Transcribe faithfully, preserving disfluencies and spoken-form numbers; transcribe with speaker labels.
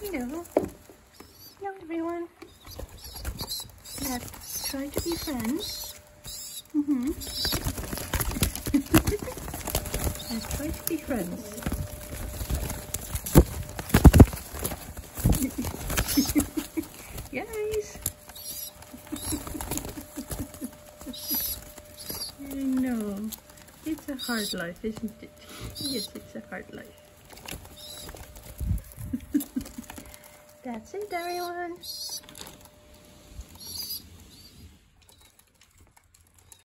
Speaker 1: Hello. Hello, everyone. Let's try to be friends. Mm-hmm. Let's try to be friends. Guys. I know. It's a hard life, isn't it? Yes, it's a hard life. That's it, everyone.